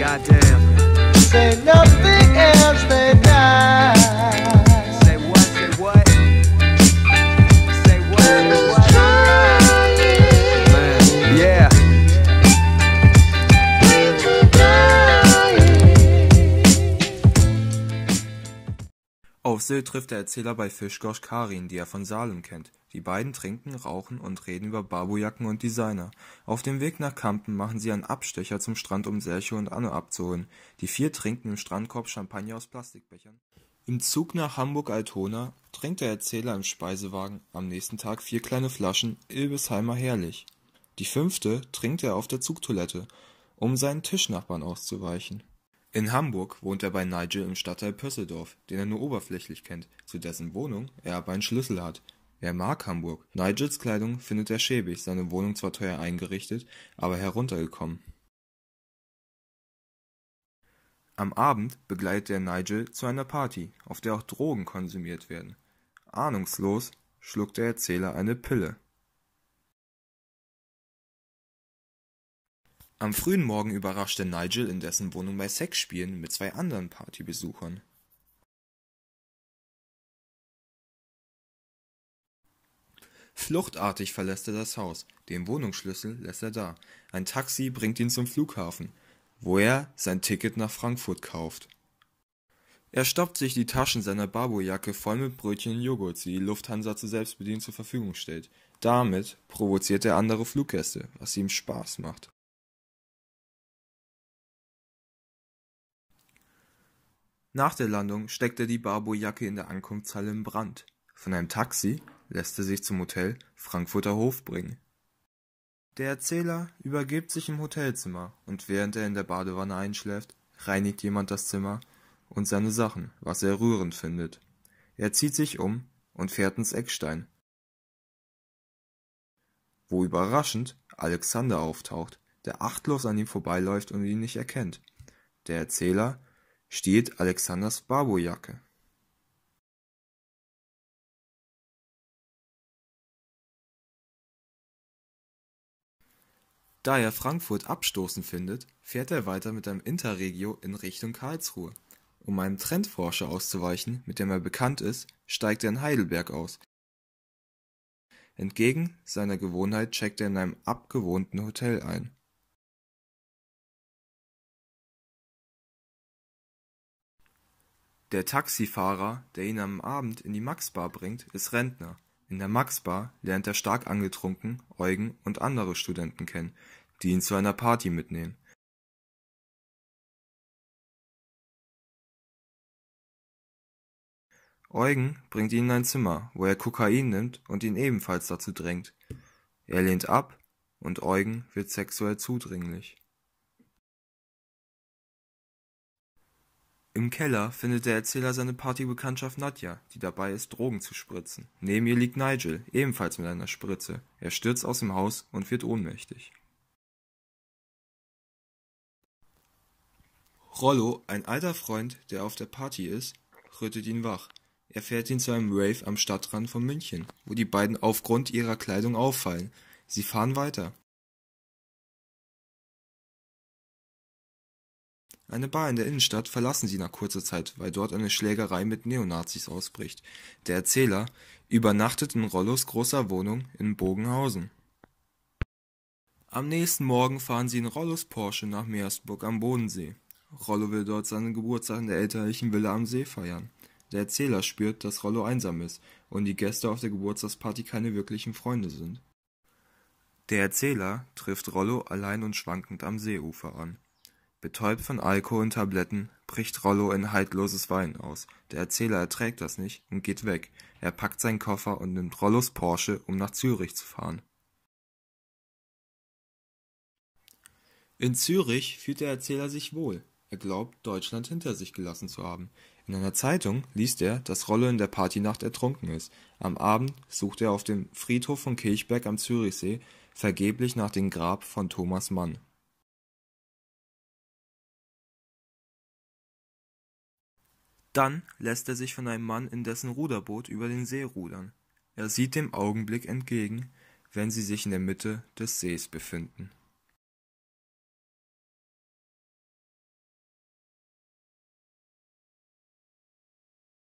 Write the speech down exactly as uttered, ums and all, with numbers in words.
goddamn. Say nothing else, they die. Say what, say what? Say what, say what? Man, yeah. Auf See trifft der Erzähler bei Fischgosch Karin, die er von Salem kennt. Die beiden trinken, rauchen und reden über Barbourjacken und Designer. Auf dem Weg nach Kampen machen sie einen Abstecher zum Strand, um Sergio und Anne abzuholen. Die vier trinken im Strandkorb Champagner aus Plastikbechern. Im Zug nach Hamburg-Altona trinkt der Erzähler im Speisewagen am nächsten Tag vier kleine Flaschen Ilbesheimer Herrlich. Die fünfte trinkt er auf der Zugtoilette, um seinen Tischnachbarn auszuweichen. In Hamburg wohnt er bei Nigel im Stadtteil Pösseldorf, den er nur oberflächlich kennt, zu dessen Wohnung er aber einen Schlüssel hat. Er mag Hamburg. Nigels Kleidung findet er schäbig, seine Wohnung zwar teuer eingerichtet, aber heruntergekommen. Am Abend begleitet er Nigel zu einer Party, auf der auch Drogen konsumiert werden. Ahnungslos schluckt der Erzähler eine Pille. Am frühen Morgen überrascht er Nigel in dessen Wohnung bei Sexspielen mit zwei anderen Partybesuchern. Fluchtartig verlässt er das Haus, den Wohnungsschlüssel lässt er da. Ein Taxi bringt ihn zum Flughafen, wo er sein Ticket nach Frankfurt kauft. Er stopft sich die Taschen seiner Barbourjacke voll mit Brötchen und Joghurt, die die Lufthansa zur Selbstbedienung zur Verfügung stellt. Damit provoziert er andere Fluggäste, was ihm Spaß macht. Nach der Landung steckt er die Barbourjacke in der Ankunftshalle in Brand. Von einem Taxi lässt er sich zum Hotel Frankfurter Hof bringen. Der Erzähler übergibt sich im Hotelzimmer und während er in der Badewanne einschläft, reinigt jemand das Zimmer und seine Sachen, was er rührend findet. Er zieht sich um und fährt ins Eckstein, wo überraschend Alexander auftaucht, der achtlos an ihm vorbeiläuft und ihn nicht erkennt. Der Erzähler stiehlt Alexanders Barbourjacke. Da er Frankfurt abstoßend findet, fährt er weiter mit einem Interregio in Richtung Karlsruhe. Um einem Trendforscher auszuweichen, mit dem er bekannt ist, steigt er in Heidelberg aus. Entgegen seiner Gewohnheit checkt er in einem abgewohnten Hotel ein. Der Taxifahrer, der ihn am Abend in die Max-Bar bringt, ist Rentner. In der Max-Bar lernt er stark angetrunken Eugen und andere Studenten kennen, die ihn zu einer Party mitnehmen. Eugen bringt ihn in ein Zimmer, wo er Kokain nimmt und ihn ebenfalls dazu drängt. Er lehnt ab und Eugen wird sexuell zudringlich. Im Keller findet der Erzähler seine Partybekanntschaft Nadja, die dabei ist, Drogen zu spritzen. Neben ihr liegt Nigel, ebenfalls mit einer Spritze. Er stürzt aus dem Haus und wird ohnmächtig. Rollo, ein alter Freund, der auf der Party ist, rüttelt ihn wach. Er fährt ihn zu einem Rave am Stadtrand von München, wo die beiden aufgrund ihrer Kleidung auffallen. Sie fahren weiter. Eine Bar in der Innenstadt verlassen sie nach kurzer Zeit, weil dort eine Schlägerei mit Neonazis ausbricht. Der Erzähler übernachtet in Rollos großer Wohnung in Bogenhausen. Am nächsten Morgen fahren sie in Rollos Porsche nach Meersburg am Bodensee. Rollo will dort seinen Geburtstag in der elterlichen Villa am See feiern. Der Erzähler spürt, dass Rollo einsam ist und die Gäste auf der Geburtstagsparty keine wirklichen Freunde sind. Der Erzähler trifft Rollo allein und schwankend am Seeufer an. Betäubt von Alkohol und Tabletten bricht Rollo in haltloses Weinen aus. Der Erzähler erträgt das nicht und geht weg. Er packt seinen Koffer und nimmt Rollos Porsche, um nach Zürich zu fahren. In Zürich fühlt der Erzähler sich wohl. Er glaubt, Deutschland hinter sich gelassen zu haben. In einer Zeitung liest er, dass Rollo in der Partynacht ertrunken ist. Am Abend sucht er auf dem Friedhof von Kilchberg am Zürichsee vergeblich nach dem Grab von Thomas Mann. Dann lässt er sich von einem Mann in dessen Ruderboot über den See rudern. Er sieht dem Augenblick entgegen, wenn sie sich in der Mitte des Sees befinden.